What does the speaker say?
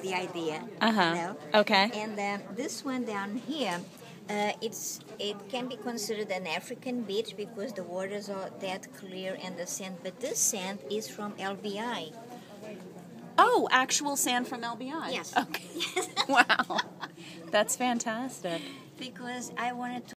the idea. Okay. And this one down here, it can be considered an African beach because the waters are that clear and the sand. But this sand is from LBI. Oh, actual sand from LBI. Yes. Okay. Wow. That's fantastic. Because I wanted to